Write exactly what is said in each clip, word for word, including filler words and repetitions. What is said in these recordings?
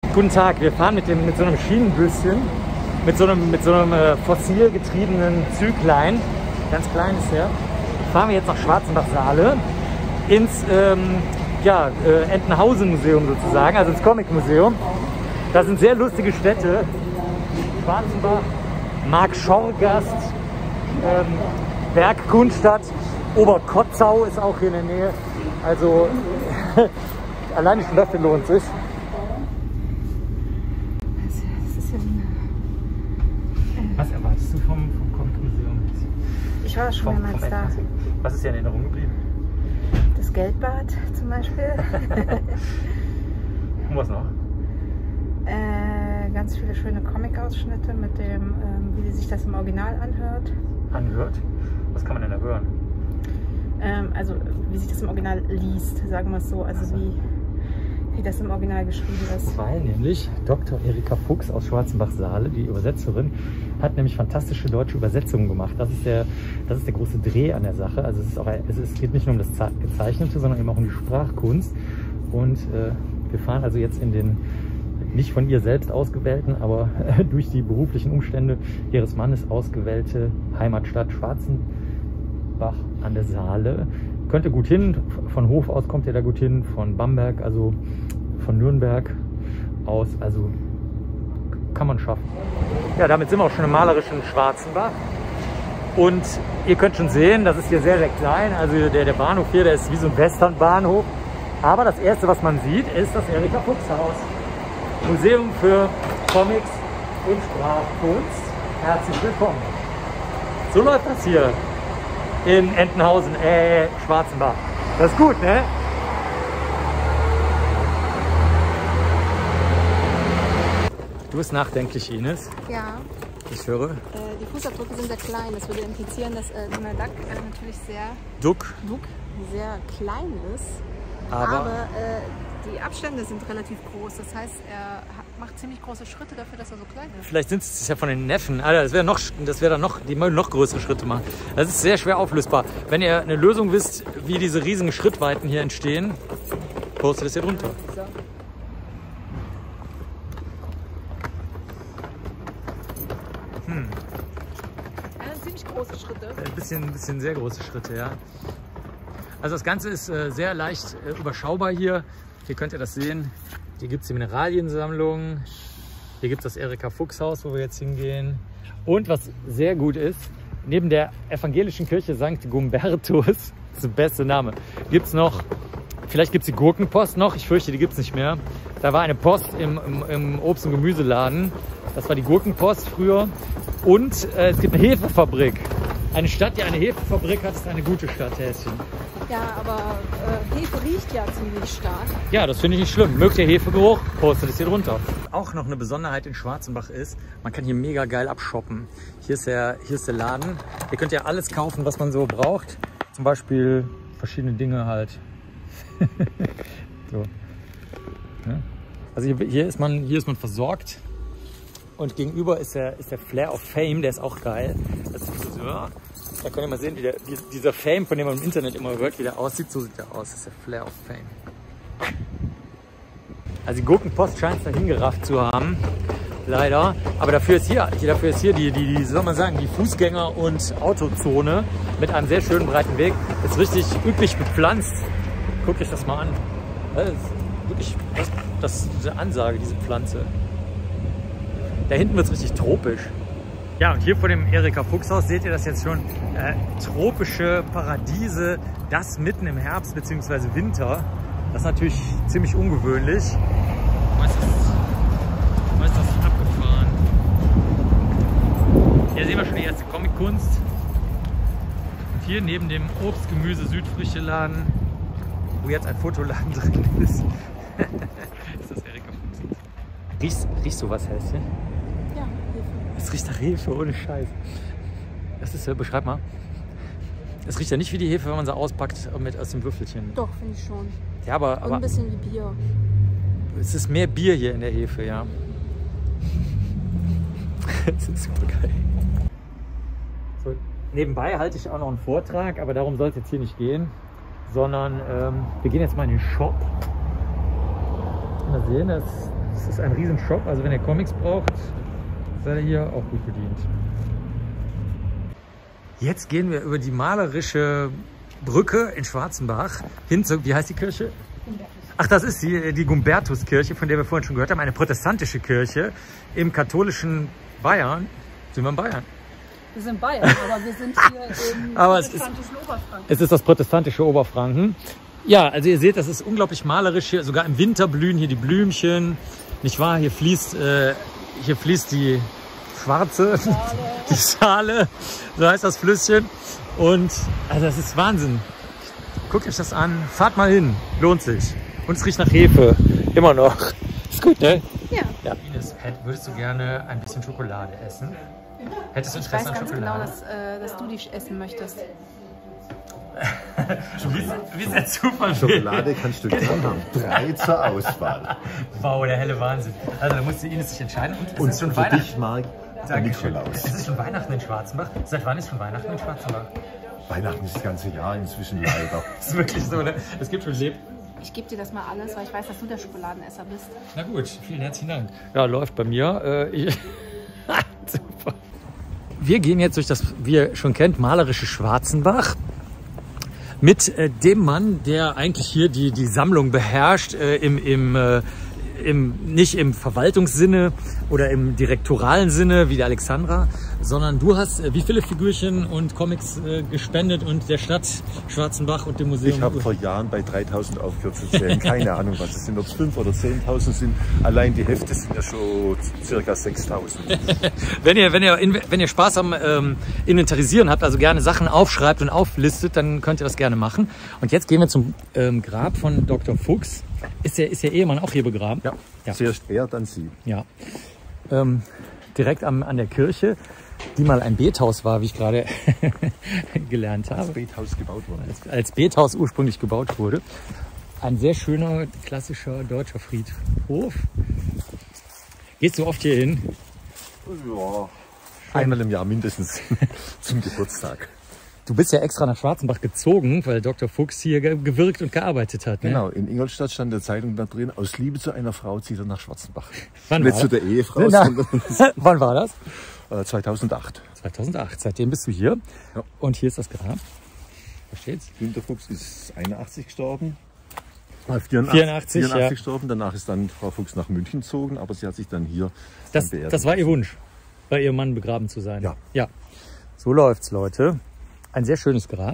Guten Tag, wir fahren mit, dem, mit so einem Schienenbüsschen, mit so einem, mit so einem äh, fossilgetriebenen Züglein, ganz klein ist der, fahren wir jetzt nach Schwarzenbach-Saale ins ähm, ja, äh, Entenhausen-Museum sozusagen, also ins Comic-Museum. Das sind sehr lustige Städte, Schwarzenbach, Mark-Schorgast, ähm, Bergkunststadt, Oberkotzau ist auch hier in der Nähe, also alleine schon dafür lohnt es sich. Was erwartest du vom, vom Comic-Museum? Ich war schon mehrmals da. Was ist dir in Erinnerung geblieben? Das Geldbad zum Beispiel. Und was noch? Äh, ganz viele schöne Comic-Ausschnitte mit dem, ähm, wie sich das im Original anhört. Anhört? Was kann man denn da hören? Ähm, also wie sich das im Original liest, sagen wir es so. Also, also. Wie, wie das im Original geschrieben ist. Weil nämlich Doktor Erika Fuchs aus Schwarzenbach-Saale, die Übersetzerin, hat nämlich fantastische deutsche Übersetzungen gemacht. Das ist der, das ist der große Dreh an der Sache. Also es, ist auch, es, ist, es geht nicht nur um das Gezeichnete, sondern eben auch um die Sprachkunst. Und äh, wir fahren also jetzt in den nicht von ihr selbst ausgewählten, aber äh, durch die beruflichen Umstände ihres Mannes ausgewählte Heimatstadt Schwarzenbach an der Saale. Könnte gut hin, von Hof aus kommt ihr da gut hin, von Bamberg, also von Nürnberg aus, also kann man schaffen. Ja, damit sind wir auch schon im malerischen Schwarzenbach. Und ihr könnt schon sehen, das ist hier sehr, sehr klein. Also der, der Bahnhof hier, der ist wie so ein Westernbahnhof. Aber das erste, was man sieht, ist das Erika Fuchs Haus. Museum für Comics und Sprachkunst. Herzlich willkommen. So läuft das hier in Entenhausen, äh, Schwarzenbach. Das ist gut, ne? Du bist nachdenklich, Ines. Ja. Ich höre. Äh, die Fußabdrücke sind sehr klein. Das würde implizieren, dass äh, Donald Duck äh, natürlich sehr... Duck. Duck sehr klein ist. Aber, Aber äh, die Abstände sind relativ groß. Das heißt, er hat, macht ziemlich große Schritte dafür, dass er so klein ist. Vielleicht sind es ja von den Neffen. Alter, das wäre noch, das wäre dann noch, die wollen noch größere Schritte machen. Das ist sehr schwer auflösbar. Wenn ihr eine Lösung wisst, wie diese riesigen Schrittweiten hier entstehen, postet es hier drunter. Hm. Ja, ziemlich große Schritte. Ein bisschen, ein bisschen sehr große Schritte, ja. Also das Ganze ist äh, sehr leicht äh, überschaubar hier. Hier könnt ihr das sehen. Hier gibt es die Mineraliensammlung. Hier gibt es das Erika Fuchs Haus, wo wir jetzt hingehen. Und was sehr gut ist, neben der evangelischen Kirche Sankt Gumbertus, das ist der beste Name, gibt es noch, vielleicht gibt es die Gurkenpost noch, ich fürchte, die gibt es nicht mehr. Da war eine Post im, im, im Obst- und Gemüseladen. Das war die Gurkenpost früher. Und äh, es gibt eine Hefefabrik. Eine Stadt, die eine Hefefabrik hat, ist eine gute Stadt, Häschen. Ja, aber äh, Hefe riecht ja ziemlich stark. Ja, das finde ich nicht schlimm. Mögt ihr Hefegeruch? Postet es hier drunter. Auch noch eine Besonderheit in Schwarzenbach ist, man kann hier mega geil abshoppen. Hier ist der, hier ist der Laden. Hier könnt ihr alles kaufen, was man so braucht. Zum Beispiel verschiedene Dinge halt. So. Ja. Also hier, hier, ist man, hier ist man versorgt. Und gegenüber ist der, ist der Flair of Fame, der ist auch geil. Das ist ein Friseur. Da könnt ihr mal sehen, wie der, wie dieser Fame, von dem man im Internet immer hört, wie der aussieht. So sieht der aus. Das ist der Flair of Fame. Also die Gurkenpost scheint es da hingerafft zu haben. Leider. Aber dafür ist hier, dafür ist hier die, die, die, soll man sagen, die Fußgänger- und Autozone mit einem sehr schönen breiten Weg. Ist richtig üppig bepflanzt. Guckt euch das mal an. Das ist wirklich, das, das ist diese Ansage, diese Pflanze. Da hinten wird es richtig tropisch. Ja, und hier vor dem Erika Fuchs Haus seht ihr das jetzt schon. Äh, tropische Paradiese, das mitten im Herbst bzw. Winter. Das ist natürlich ziemlich ungewöhnlich. Wo ist das, wo ist das abgefahren? Hier sehen wir schon die erste Comic-Kunst. Und hier neben dem Obst-, Gemüse-, Südfrüchte-Laden, wo jetzt ein Fotoladen drin ist, ist das Erika Fuchs Haus. Riechst, riechst du was, Häschen? Ja, Hefe. Es riecht nach Hefe, ohne Scheiß. Das ist, beschreib mal. Es riecht ja nicht wie die Hefe, wenn man sie auspackt mit aus dem Würfelchen. Doch, finde ich schon. Ja, aber, Und aber ein bisschen wie Bier. es ist mehr Bier hier in der Hefe, ja. Das ist super geil. So, nebenbei halte ich auch noch einen Vortrag, aber darum soll es jetzt hier nicht gehen. Sondern ähm, wir gehen jetzt mal in den Shop. Mal sehen, das Es ist ein riesen Shop, also wenn ihr Comics braucht, seid ihr hier auch gut bedient. Jetzt gehen wir über die malerische Brücke in Schwarzenbach hin zu, wie heißt die Kirche? Ach, das ist die, die Gumbertuskirche, von der wir vorhin schon gehört haben, eine protestantische Kirche im katholischen Bayern. Sind wir in Bayern? Wir sind Bayern, aber wir sind hier im aber es protestantischen ist, Oberfranken. Es ist das protestantische Oberfranken. Ja, also ihr seht, das ist unglaublich malerisch hier. Sogar im Winter blühen hier die Blümchen. Nicht wahr? Hier fließt, äh, hier fließt die schwarze, Schale. die Schale, so heißt das Flüsschen. Und also das ist Wahnsinn. Guckt euch das an. Fahrt mal hin. Lohnt sich. Und es riecht nach Hefe. Immer noch. Ist gut, ne? Ja. Ja. Ines, würdest du gerne ein bisschen Schokolade essen? Hättest du Ich Interesse weiß an ganz Schokolade? genau, dass, äh, dass du die essen möchtest. wie, wie ist der Zufall? Schokolade kannst du gerne haben. Drei zur Auswahl. Wow, der helle Wahnsinn. Also da musste Ines sich entscheiden. Und es Und ist schon für Weihnachten. dich, Marc, der Dankeschön. Nikolaus. Es ist schon Weihnachten in Schwarzenbach. Seit wann ist schon Weihnachten in Schwarzenbach? Weihnachten ist das ganze Jahr inzwischen leider. Das ist wirklich so, ne? Es gibt schon Leben. Ich gebe dir das mal alles, weil ich weiß, dass du der Schokoladenesser bist. Na gut, vielen herzlichen Dank. Ja, läuft bei mir. Äh, ich Super. Wir gehen jetzt durch das, wie ihr schon kennt, malerische Schwarzenbach mit äh, dem Mann, der eigentlich hier die, die Sammlung beherrscht, äh, im, im, äh, im, nicht im Verwaltungssinne oder im direktoralen Sinne wie die Alexandra, sondern du hast äh, wie viele Figürchen und Comics äh, gespendet und der Stadt Schwarzenbach und dem Museum? Ich habe vor Jahren bei dreitausend aufgehört zu zählen. Keine Ahnung, was es sind. Ob es fünf oder zehntausend sind. Allein die Hefte sind ja schon circa sechstausend. wenn, ihr, wenn, ihr, wenn ihr Spaß am ähm, Inventarisieren habt, also gerne Sachen aufschreibt und auflistet, dann könnt ihr das gerne machen. Und jetzt gehen wir zum ähm, Grab von Doktor Fuchs. Ist der, ist der Ehemann auch hier begraben? Ja, ja. Zuerst er, dann sie. Ja. Ähm, direkt am, an der Kirche, die mal ein Bethaus war, wie ich gerade gelernt habe. Als Bethaus gebaut worden. Als, als Bethaus ursprünglich gebaut wurde. Ein sehr schöner, klassischer deutscher Friedhof. Gehst du oft hier hin? Ja, einmal im Jahr mindestens zum Geburtstag. Du bist ja extra nach Schwarzenbach gezogen, weil Doktor Fuchs hier gewirkt und gearbeitet hat. Ne? Genau, in Ingolstadt stand in der Zeitung da drin, aus Liebe zu einer Frau zieht er nach Schwarzenbach. Wann Nicht war zu das? der Ehefrau, Na, sondern wann war das? äh, zweitausendacht. zweitausendacht. Seitdem bist du hier. Ja. Und hier ist das Grab. Da steht's. Günter Fuchs ist einundachtzig gestorben. vierundachtzig, vierundachtzig, vierundachtzig ja. gestorben. Danach ist dann Frau Fuchs nach München gezogen, aber sie hat sich dann hier Das, beerdigt das war ihr lassen. Wunsch, bei ihrem Mann begraben zu sein. Ja. Ja. So läuft's, Leute. Ein sehr schönes Grab.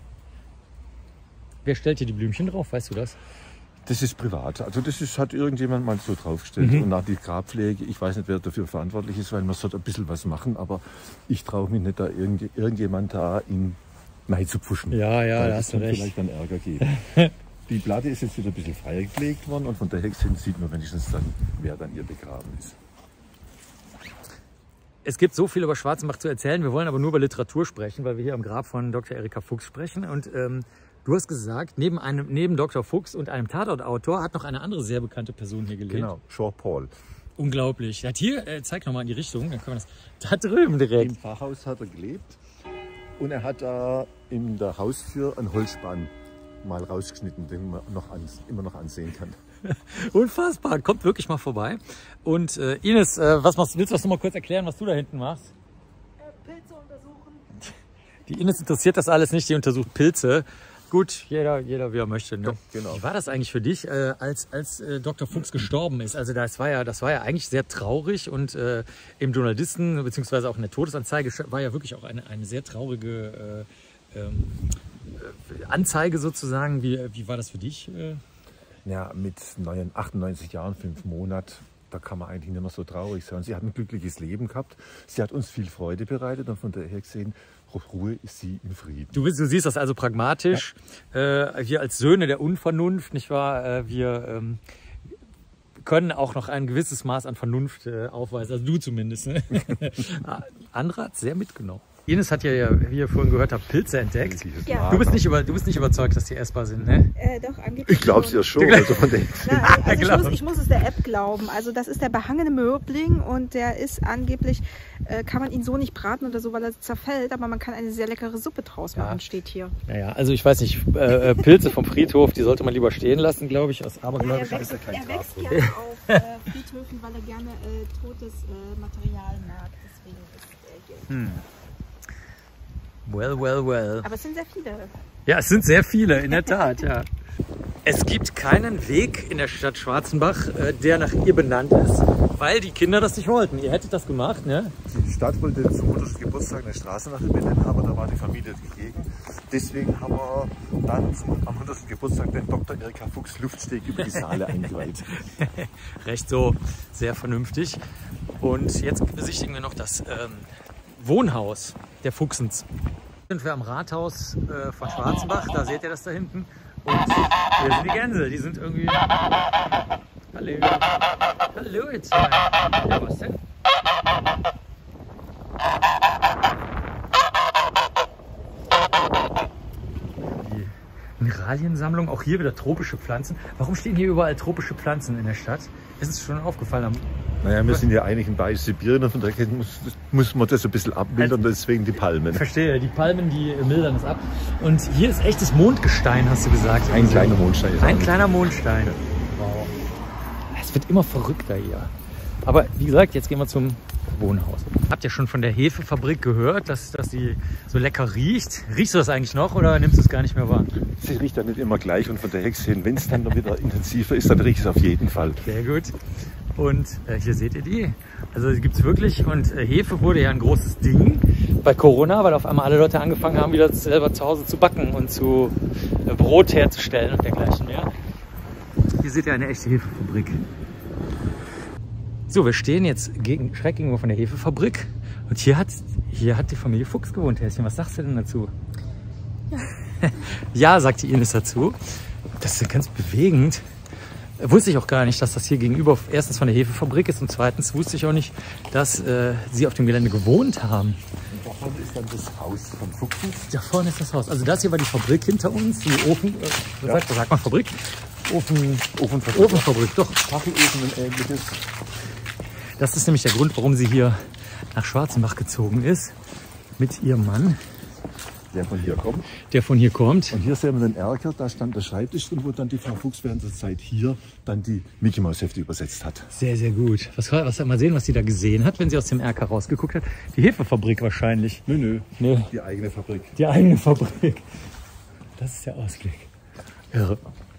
Wer stellt hier die Blümchen drauf? Weißt du das? Das ist privat. Also das ist, hat irgendjemand mal so draufgestellt. Mhm. Und nach die Grabpflege, ich weiß nicht, wer dafür verantwortlich ist, weil man sollte ein bisschen was machen, aber ich traue mich nicht, da irgend, irgendjemand da in Nein zu pushen. Ja, ja, Weil da das hast du kann recht. vielleicht dann Ärger geben. Die Platte ist jetzt wieder ein bisschen freier gelegt worden und von der Hexe sieht man wenigstens dann, wer dann hier begraben ist. Es gibt so viel über Schwarzenbach zu erzählen. Wir wollen aber nur über Literatur sprechen, weil wir hier am Grab von Doktor Erika Fuchs sprechen. Und ähm, du hast gesagt, neben, einem, neben Doktor Fuchs und einem Tatortautor hat noch eine andere sehr bekannte Person hier gelebt. Genau, Jean Paul. Unglaublich. Er hat hier, äh, zeig nochmal in die Richtung, dann können wir das. Da drüben direkt. Im Pfarrhaus hat er gelebt und er hat da in der Haustür einen Holzspan mal rausgeschnitten, den man noch ans, immer noch ansehen kann. Unfassbar, kommt wirklich mal vorbei. Und äh, Ines, äh, was machst, willst du das noch mal kurz erklären, was du da hinten machst? Äh, Pilze untersuchen. Die Ines interessiert das alles nicht, die untersucht Pilze. Gut, jeder, jeder wie er möchte. Ne? Ja, genau. Wie war das eigentlich für dich, äh, als, als äh, Doktor Fuchs gestorben ist? Also das war ja, das war ja eigentlich sehr traurig und äh, im Journalisten beziehungsweise auch in der Todesanzeige war ja wirklich auch eine, eine sehr traurige äh, ähm, äh, Anzeige sozusagen. Wie, wie war das für dich? Äh? Ja, mit achtundneunzig Jahren, fünf Monate, da kann man eigentlich nicht mehr so traurig sein. Sie hat ein glückliches Leben gehabt, sie hat uns viel Freude bereitet und von daher gesehen, Ruhe ist sie in Frieden. Du, du siehst das also pragmatisch. Ja. Äh, wir als Söhne der Unvernunft, nicht wahr? Äh, wir ähm, können auch noch ein gewisses Maß an Vernunft äh, aufweisen, also du zumindest. Ne? Andere hat sehr mitgenommen. Ines hat ja, wie ihr vorhin gehört habt, Pilze entdeckt. Ja. Du bist nicht, über, du bist nicht überzeugt, dass die essbar sind, ne? Äh, doch, angeblich. Ich glaube es ja schon. Also von den Nein, also ich, muss, ich muss es der App glauben. Also das ist der behangene Möbling und der ist angeblich, äh, kann man ihn so nicht braten oder so, weil er zerfällt, aber man kann eine sehr leckere Suppe draus machen, ja. Steht hier. Naja, also ich weiß nicht, äh, Pilze vom Friedhof, die sollte man lieber stehen lassen, glaube ich, aus abergläubisch. Ja, er wächst, er wächst gerne auf äh, Friedhöfen, weil er gerne äh, totes äh, Material mag. Deswegen ist er hier. Hm. Well, well, well. Aber es sind sehr viele. Ja, es sind sehr viele, in der Tat, ja. Es gibt keinen Weg in der Stadt Schwarzenbach, äh, der nach ihr benannt ist, weil die Kinder das nicht wollten. Ihr hättet das gemacht, ne? Die Stadt wollte zum hundertsten Geburtstag eine Straße nach ihr benennen, aber da war die Familie dagegen. Deswegen haben wir dann zum, am hundertsten Geburtstag den Doktor Erika Fuchs Luftsteg über die Saale eingeweiht. Recht so, sehr vernünftig. Und jetzt besichtigen wir noch das ähm, Wohnhaus der Fuchsens. Sind wir am Rathaus äh, von Schwarzenbach, da seht ihr das da hinten. Und hier sind die Gänse, die sind irgendwie... Hallo. Hallo jetzt. Ja, was denn? Die Mineraliensammlung, auch hier wieder tropische Pflanzen. Warum stehen hier überall tropische Pflanzen in der Stadt? Ist es schon aufgefallen? Naja, wir sind ja eigentlich in Bayerisch-Sibirien und von daher muss, muss man das ein bisschen abmildern, deswegen die Palmen. Verstehe, die Palmen, die mildern es ab. Und hier ist echtes Mondgestein, hast du gesagt. Ein kleiner Mondstein. Ein kleiner Mondstein. Wow. Es wird immer verrückter hier. Aber wie gesagt, jetzt gehen wir zum Wohnhaus. Habt ihr schon von der Hefefabrik gehört, dass, dass die so lecker riecht? Riechst du das eigentlich noch oder nimmst du es gar nicht mehr wahr? Sie riecht dann nicht immer gleich und von der Hexe, wenn es dann wieder intensiver ist, dann riecht es auf jeden Fall. Sehr gut. Und äh, hier seht ihr die. Also die gibt es wirklich. Und äh, Hefe wurde ja ein großes Ding bei Corona, weil auf einmal alle Leute angefangen haben, wieder selber zu Hause zu backen und zu äh, Brot herzustellen und dergleichen mehr. Hier seht ihr eine echte Hefefabrik. So, wir stehen jetzt gegen, schräg gegenüber von der Hefefabrik. Und hier hat, hier hat die Familie Fuchs gewohnt, Häschen. Was sagst du denn dazu? Ja, ja, sagt die Ines dazu. Das ist ganz bewegend. Wusste ich auch gar nicht, dass das hier gegenüber erstens von der Hefefabrik ist und zweitens wusste ich auch nicht, dass äh, sie auf dem Gelände gewohnt haben. Und da vorne ist dann das Haus von Fuchsen. Da vorne ist das Haus. Also das hier war die Fabrik hinter uns, die Ofen, äh, was, ja. sagt, was sagt man, Fabrik? Ofen, Ofenfabrik. Ofenfabrik, doch. Kachelofen und ähnliches. Das ist nämlich der Grund, warum sie hier nach Schwarzenbach gezogen ist mit ihrem Mann. Der von hier kommt. Der von hier kommt. Und hier sehen wir den Erker, da stand der Schreibtisch drin, wo dann die Frau Fuchs während der Zeit hier dann die Mickey Maus Hefte übersetzt hat. Sehr, sehr gut. Was, was mal sehen, was sie da gesehen hat, wenn sie aus dem Erker rausgeguckt hat. Die Hefefabrik wahrscheinlich. Nö, nö. nö. Die eigene Fabrik. Die eigene Fabrik. Das ist der Ausblick. Irre.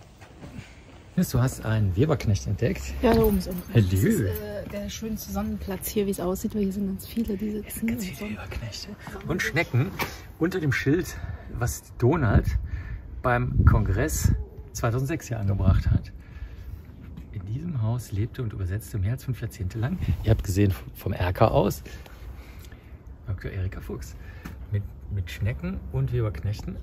Du hast einen Weberknecht entdeckt. Ja, da oben ist auch. Hallo. Das ist äh, der schönste Sonnenplatz hier, wie es aussieht, weil hier sind ganz viele, die sitzen. Ganz viele Weberknechte. Und Schnecken unter dem Schild, was Donald beim Kongress zweitausendsechs hier angebracht hat. In diesem Haus lebte und übersetzte mehr als fünf Jahrzehnte lang. Ihr habt gesehen vom Erker aus, Doktor Erika Fuchs, mit, mit Schnecken und Weberknechten.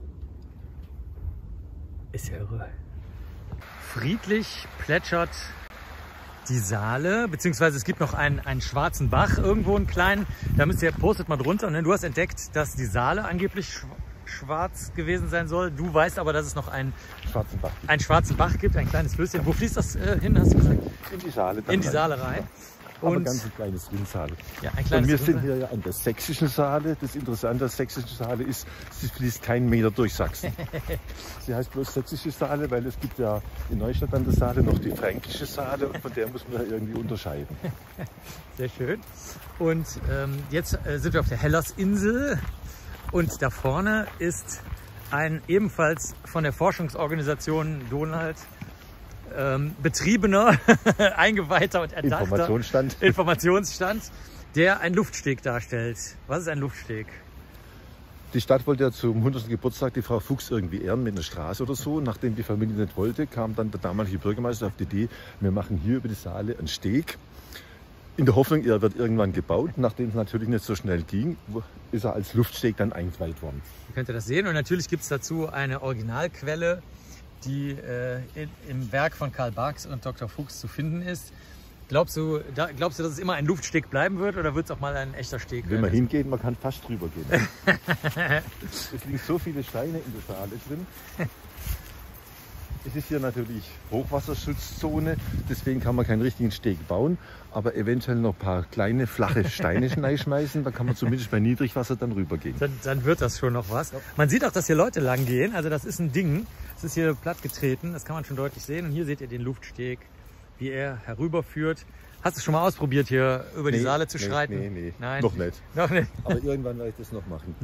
Ist ja irre. Friedlich plätschert die Saale, beziehungsweise es gibt noch einen, einen schwarzen Bach, irgendwo einen kleinen, da müsst ihr, postet mal drunter, ne? Du hast entdeckt, dass die Saale angeblich schwarz gewesen sein soll. Du weißt aber, dass es noch einen schwarzen Bach, einen schwarzen Bach gibt, ein kleines Flüsschen. Wo fließt das äh, hin, hast du gesagt? In die Saale. In die Saale rein. Aber Und ganz ein kleines Rinnsale. Ja, ein kleines Und wir sind Rinnsale. hier ja an der sächsischen Saale. Das Interessante an der sächsischen Saale ist, sie fließt keinen Meter durch Sachsen. Sie heißt bloß sächsische Saale, weil es gibt ja in Neustadt an der Saale noch die fränkische Saale und von der muss man ja irgendwie unterscheiden. Sehr schön. Und ähm, jetzt äh, sind wir auf der Hellersinsel und da vorne ist ein ebenfalls von der Forschungsorganisation Donald ähm, betriebener, eingeweihter und erdachter Informationsstand. Informationsstand, der einen Luftsteg darstellt. Was ist ein Luftsteg? Die Stadt wollte ja zum hundertsten Geburtstag die Frau Fuchs irgendwie ehren mit einer Straße oder so. Nachdem die Familie nicht wollte, kam dann der damalige Bürgermeister auf die Idee, wir machen hier über die Saale einen Steg. In der Hoffnung, er wird irgendwann gebaut. Nachdem es natürlich nicht so schnell ging, ist er als Luftsteg dann eingeweiht worden. Ihr könnt das sehen und natürlich gibt es dazu eine Originalquelle, die äh, in, im Werk von Karl Barks und Doktor Fuchs zu finden ist. Glaubst du, da, glaubst du, dass es immer ein Luftsteg bleiben wird oder wird es auch mal ein echter Steg Wenn man werden? hingeht, man kann fast drüber gehen. Es liegen so viele Steine in der Saale drin. Es ist hier natürlich Hochwasserschutzzone, deswegen kann man keinen richtigen Steg bauen, aber eventuell noch ein paar kleine, flache Steine schmeißen, dann kann man zumindest bei Niedrigwasser dann rübergehen. Dann, dann wird das schon noch was. Man sieht auch, dass hier Leute lang gehen, also das ist ein Ding. Es ist hier platt getreten, das kann man schon deutlich sehen. Und hier seht ihr den Luftsteg, wie er herüberführt. Hast du schon mal ausprobiert, hier über die Nee, Saale zu nee, schreiten? Nee, nee, Nein. noch nicht. Noch nicht. Aber irgendwann werde ich das noch machen.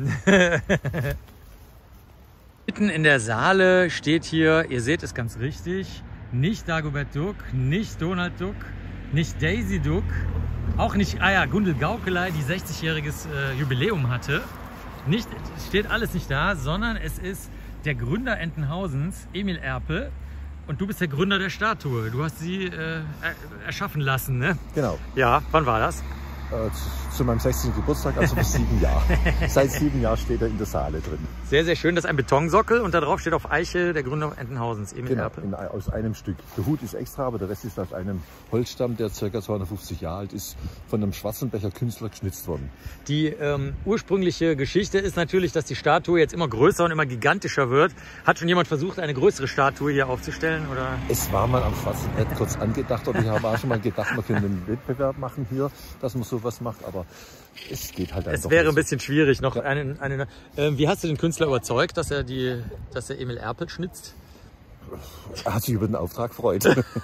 Mitten in der Saale steht hier, ihr seht es ganz richtig, nicht Dagobert Duck, nicht Donald Duck, nicht Daisy Duck, auch nicht, ah ja, Gundel Gaukelei, die sechzigjähriges äh, Jubiläum hatte. Nicht, steht alles nicht da, sondern es ist der Gründer Entenhausens, Emil Erpel. Und du bist der Gründer der Statue. Du hast sie äh, erschaffen lassen, ne? Genau. Ja, wann war das? Äh, zu, zu meinem sechzehnten Geburtstag, also vor sieben Jahren. Seit sieben Jahren steht er in der Saale drin. Sehr, sehr schön. Das ist ein Betonsockel und da drauf steht auf Eiche der Gründer Entenhausens, Emil Genau, Erpel. in, aus einem Stück. Der Hut ist extra, aber der Rest ist aus einem Holzstamm, der ca. zweihundertfünfzig Jahre alt ist, von einem Schwarzenbecher Künstler geschnitzt worden. Die ähm, ursprüngliche Geschichte ist natürlich, dass die Statue jetzt immer größer und immer gigantischer wird. Hat schon jemand versucht, eine größere Statue hier aufzustellen? Oder? Es war mal am Schwarzen Brett kurz angedacht, oder ich habe auch schon mal gedacht, man könnte einen Wettbewerb machen hier, dass man sowas macht, aber es geht halt einfach Es wäre nicht ein bisschen schwierig. Noch eine, eine, äh, wie hast du den Künstler überzeugt, dass er, die, dass er Emil Erpel schnitzt? Er hat sich über den Auftrag gefreut.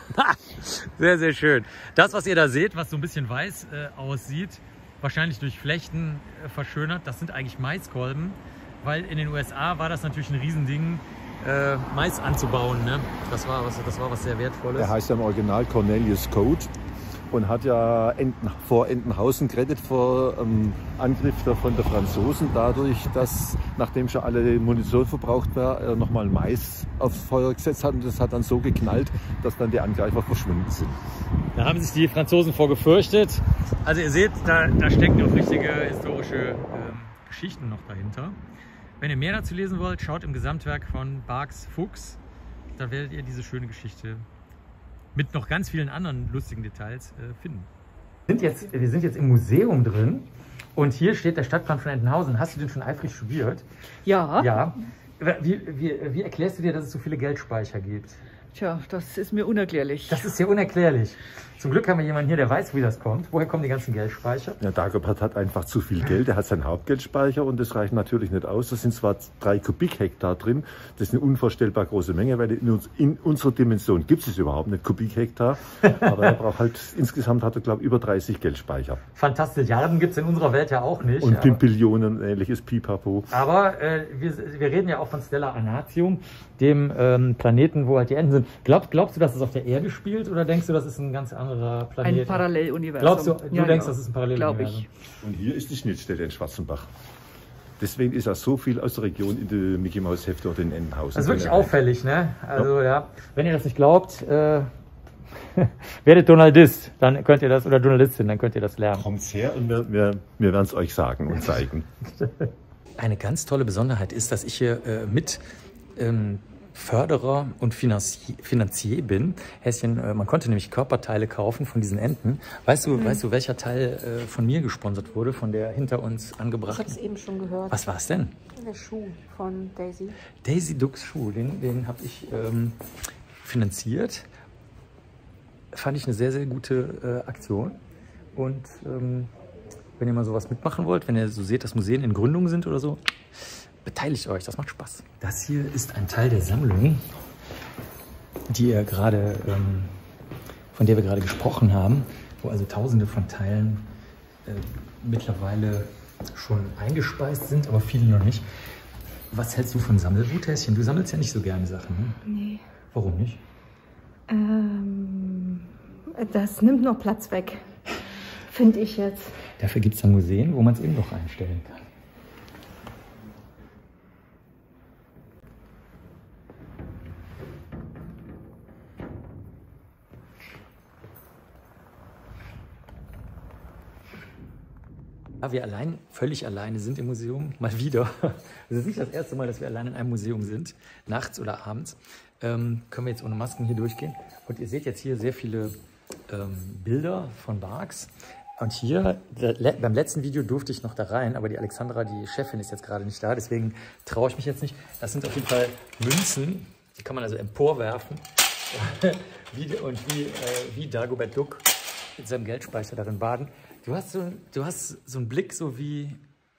Sehr, sehr schön. Das, was ihr da seht, was so ein bisschen weiß äh, aussieht, wahrscheinlich durch Flechten äh, verschönert, das sind eigentlich Maiskolben, weil in den U S A war das natürlich ein Riesending, äh, Mais anzubauen. Ne? Das war was, das war was sehr Wertvolles. Er heißt ja im Original Cornelius Code und hat ja Enten, vor Entenhausen gerettet vor ähm, Angriff der, von der Franzosen, dadurch, dass, nachdem schon alle Munition verbraucht war, er nochmal Mais aufs Feuer gesetzt hat und das hat dann so geknallt, dass dann die Angreifer verschwunden sind. Da haben sich die Franzosen vor gefürchtet. Also ihr seht, da, da stecken auch richtige historische ähm, Geschichten noch dahinter. Wenn ihr mehr dazu lesen wollt, schaut im Gesamtwerk von Barks Fuchs. Da werdet ihr diese schöne Geschichte mit noch ganz vielen anderen lustigen Details äh, finden. Wir sind, jetzt, wir sind jetzt im Museum drin und hier steht der Stadtplan von Entenhausen. Hast du den schon eifrig studiert? Ja. Ja. Wie, wie, wie erklärst du dir, dass es so viele Geldspeicher gibt? Tja, das ist mir unerklärlich. Das ist ja unerklärlich. Zum Glück haben wir jemanden hier, der weiß, wie das kommt. Woher kommen die ganzen Geldspeicher? Ja, Dagobert hat einfach zu viel Geld. Er hat seinen Hauptgeldspeicher und das reicht natürlich nicht aus. Da sind zwar drei Kubikhektar drin. Das ist eine unvorstellbar große Menge, weil in, uns, in unserer Dimension gibt es überhaupt nicht Kubikhektar. Aber er braucht halt, insgesamt hat er, glaube ich, über dreißig Geldspeicher. Fantastisch. Milliarden gibt es in unserer Welt ja auch nicht. Und aber, Billionen ähnliches Pipapo. Aber äh, wir, wir reden ja auch von Stella Anatium, dem ähm, Planeten, wo halt die Enten sind. Glaub, glaubst du, dass es auf der Erde spielt oder denkst du, das ist ein ganz anderer Planet? Ein Paralleluniversum. Glaubst du, du ja, denkst, ja. das ist ein Paralleluniversum? Glaub ich. Und hier ist die Schnittstelle in Schwarzenbach. Deswegen ist auch so viel aus der Region in der Mickey Maus Hefte oder in Entenhausen. Das ist wirklich auffällig, ne? Also ja, ja. Wenn ihr das nicht glaubt, äh, werdet Donaldist, dann könnt ihr das, oder Journalistin, dann könnt ihr das lernen. Kommt's her und wir, wir, wir werden es euch sagen und zeigen. Eine ganz tolle Besonderheit ist, dass ich hier äh, mit ähm, Förderer und Finanzier, Finanzier bin. Häschen, äh, man konnte nämlich Körperteile kaufen von diesen Enten. Weißt du, mhm. weißt du, welcher Teil äh, von mir gesponsert wurde, von der hinter uns angebrachten? Ich habe es eben schon gehört. Was war es denn? Der Schuh von Daisy. Daisy Ducks Schuh, den, den habe ich ähm, finanziert. Fand ich eine sehr, sehr gute äh, Aktion. Und ähm, wenn ihr mal sowas mitmachen wollt, wenn ihr so seht, dass Museen in Gründung sind oder so, beteiligt euch, das macht Spaß. Das hier ist ein Teil der Sammlung, die ihr gerade, ähm, von der wir gerade gesprochen haben, wo also tausende von Teilen äh, mittlerweile schon eingespeist sind, aber viele noch nicht. Was hältst du von Sammelwut, Häschen? Du sammelst ja nicht so gerne Sachen, ne? Nee. Warum nicht? Ähm, das nimmt noch Platz weg, finde ich jetzt. Dafür gibt es dann Museen, wo man es eben noch einstellen kann. Da wir allein, völlig alleine sind im Museum, mal wieder, es ist nicht das erste Mal, dass wir allein in einem Museum sind, nachts oder abends, ähm, können wir jetzt ohne Masken hier durchgehen. Und ihr seht jetzt hier sehr viele ähm, Bilder von Barks. Und hier, le beim letzten Video durfte ich noch da rein, aber die Alexandra, die Chefin, ist jetzt gerade nicht da, deswegen traue ich mich jetzt nicht. Das sind auf jeden Fall Münzen, die kann man also emporwerfen. wie, und wie, äh, wie Dagobert Duck mit seinem Geldspeicher darin baden. Du hast so, du hast so einen Blick, so wie...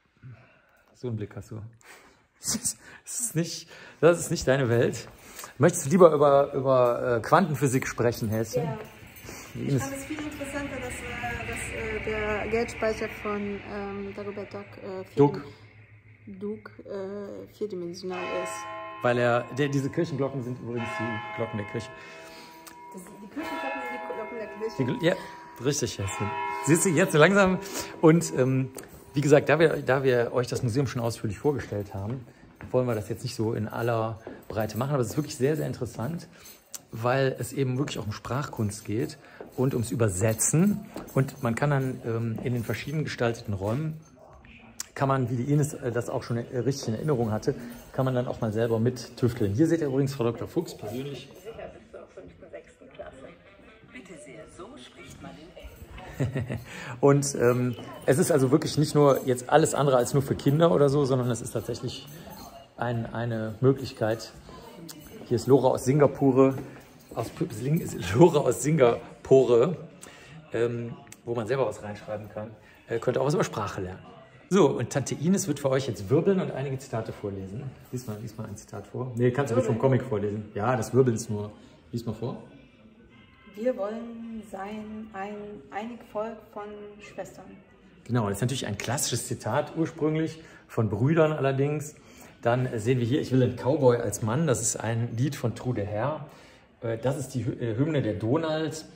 So einen Blick hast du. Das ist, das ist, nicht, das ist nicht deine Welt. Möchtest du lieber über, über äh, Quantenphysik sprechen, Häschen? Ja. Ich fand es viel interessanter, dass, äh, dass äh, der Geldspeicher von ähm, Dagobert Duck, äh, vier, Duck. Duck äh, vierdimensional ist. Weil er, der, diese Kirchenglocken sind übrigens die Glocken der Kirche. Das, die Kirchenglocken sind die Glocken der Kirche? Die, ja, richtig, Häschen. Siehst du, jetzt so langsam. Und ähm, wie gesagt, da wir, da wir euch das Museum schon ausführlich vorgestellt haben, wollen wir das jetzt nicht so in aller Breite machen. Aber es ist wirklich sehr, sehr interessant, weil es eben wirklich auch um Sprachkunst geht und ums Übersetzen. Und man kann dann ähm, in den verschiedenen gestalteten Räumen, kann man, wie die Ines das auch schon richtig in Erinnerung hatte, kann man dann auch mal selber mit tüfteln. Hier seht ihr übrigens Frau Doktor Fuchs persönlich. Sicher bist du auf fünften, sechsten Klasse. Bitte sehr, so spricht man in Englisch. Und ähm, es ist also wirklich nicht nur jetzt alles andere als nur für Kinder oder so, sondern es ist tatsächlich ein, eine Möglichkeit. Hier ist Lora aus Singapur, aus, Lora aus Singapur, ähm, wo man selber was reinschreiben kann. Äh, könnt auch was über Sprache lernen. So, und Tante Ines wird für euch jetzt wirbeln und einige Zitate vorlesen. Lies mal, lies mal ein Zitat vor. Nee, kannst du nicht vom Comic vorlesen. Ja, das Wirbeln ist nur. Lies mal vor. Wir wollen sein ein einig Volk von Schwestern. Genau, das ist natürlich ein klassisches Zitat ursprünglich, von Brüdern allerdings. Dann sehen wir hier, ich will einen Cowboy als Mann. Das ist ein Lied von Trude Herr. Das ist die Hymne der Donald.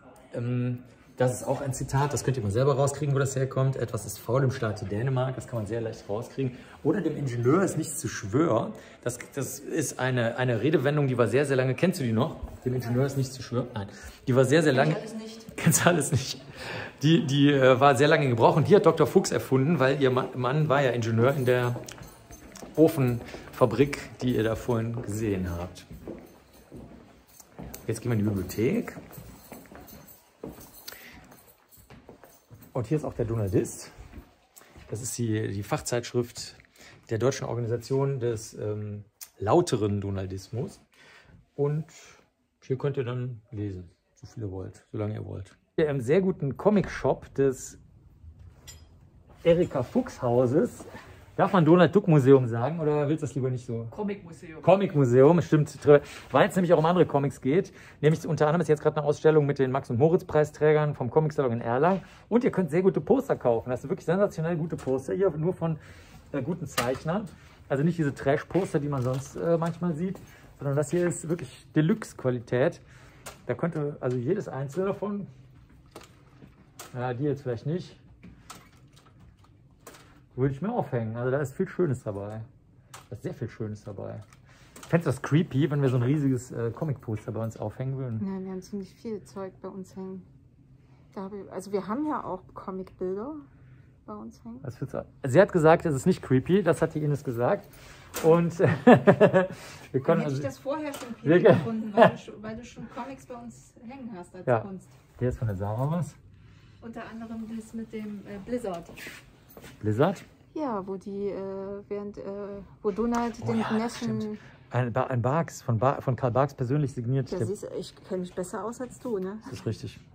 Das ist auch ein Zitat, das könnt ihr mal selber rauskriegen, wo das herkommt. Etwas ist faul im Staate Dänemark, das kann man sehr leicht rauskriegen. Oder dem Ingenieur ist nichts zu schwör. Das, das ist eine, eine Redewendung, die war sehr, sehr lange. Kennst du die noch? Dem Ingenieur ist nichts zu schwör? Nein. Die war sehr, sehr lange. Kennst du alles nicht? Kennst du alles nicht? Die, die äh, war sehr lange in Gebrauch und die hat Doktor Fuchs erfunden, weil ihr Mann war ja Ingenieur in der Ofenfabrik, die ihr da vorhin gesehen habt. Jetzt gehen wir in die Bibliothek. Und hier ist auch der Donaldist. Das ist die, die Fachzeitschrift der deutschen Organisation des ähm, lauteren Donaldismus. Und hier könnt ihr dann lesen, so viel ihr wollt, solange ihr wollt. Hier im sehr guten Comic-Shop des Erika Fuchs Hauses. Darf man Donald Duck Museum sagen oder willst du das lieber nicht so? Comic Museum. Comic Museum, stimmt. Weil es nämlich auch um andere Comics geht. Nämlich unter anderem ist jetzt gerade eine Ausstellung mit den Max- und Moritz-Preisträgern vom Comic-Salon in Erlangen. Und ihr könnt sehr gute Poster kaufen. Das sind wirklich sensationell gute Poster hier, nur von äh, guten Zeichnern. Also nicht diese Trash-Poster, die man sonst äh, manchmal sieht, sondern das hier ist wirklich Deluxe-Qualität. Da könnte also jedes einzelne davon, ja, die jetzt vielleicht nicht, würde ich mir aufhängen. Also da ist viel Schönes dabei. Da ist sehr viel Schönes dabei. Fändest du das creepy, wenn wir so ein riesiges äh, Comic-Poster bei uns aufhängen würden? Nein, wir haben ziemlich viel Zeug bei uns hängen. Da hab ich, also wir haben ja auch Comic-Bilder bei uns hängen. Was willst du? Sie hat gesagt, es ist nicht creepy. Das hat die Ines gesagt. Und wir können Hätte also, ich das vorher schon Wir- creepy gefunden, weil du, schon- weil du schon Comics bei uns hängen hast als Ja. Kunst. hier ist von der Sarah was. Unter anderem das mit dem äh, Blizzard. Blizzard. Ja, wo die, äh, während, äh, wo Donald Oh den ja, das Neffen... stimmt. Ein, Ba- ein Barks, von, Bar, von Karl Barks persönlich signiert. Ja, Der, siehst du, ich kenne mich besser aus als du, ne? das ist richtig.